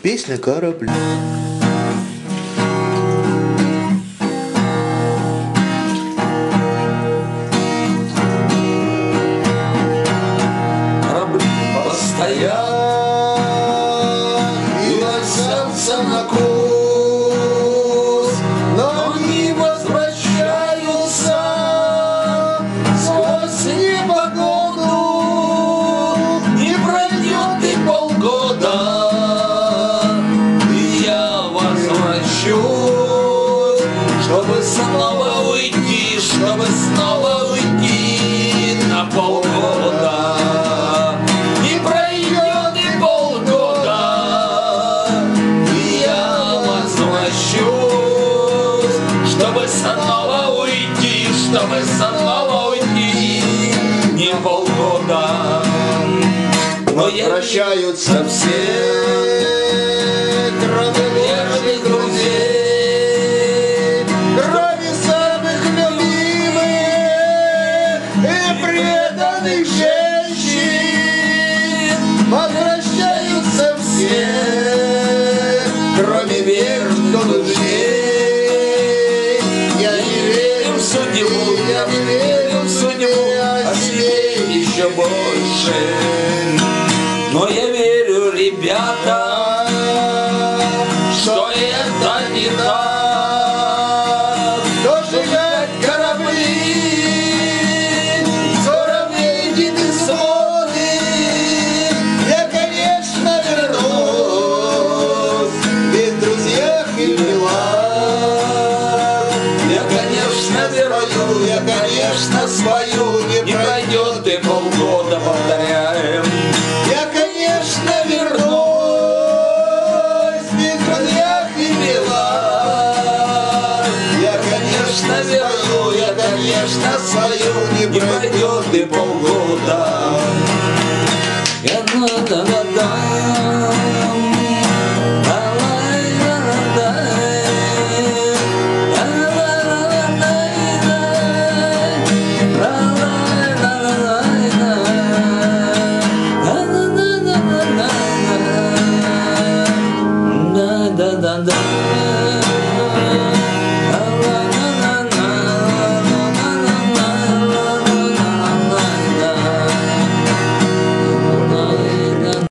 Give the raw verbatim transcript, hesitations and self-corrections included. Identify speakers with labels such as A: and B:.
A: Песня корабля.
B: Корабли постоят и ложатся на курс, но не возвращаются сквозь непогоду. Не пройдет и полгода, и я возвращусь, чтобы снова уйти, чтобы снова уйти на полгода. Не пройдет и полгода, и я возвращусь, чтобы снова уйти, чтобы снова уйти, не полгода. Но возвращаются все, кроме верных друзей, кроме самых любимых и преданных женщин. Возвращаются все, кроме верных друзей. Я не верю в судьбу, я не верю в судьбу, а себе еще больше. Но я верю, ребята, что это не так. Тоже как корабли, скоро выйдет из воды. Я, конечно, вернусь, ведь в друзьях и дела. Я, конечно, вернусь, я, конечно, свою не пройдет и полгода, повторяем. Я, конечно, вернусь, ведь в друзьях и дела. Я, конечно, верну, я, конечно, свою не пройдет и полгода. Я да да да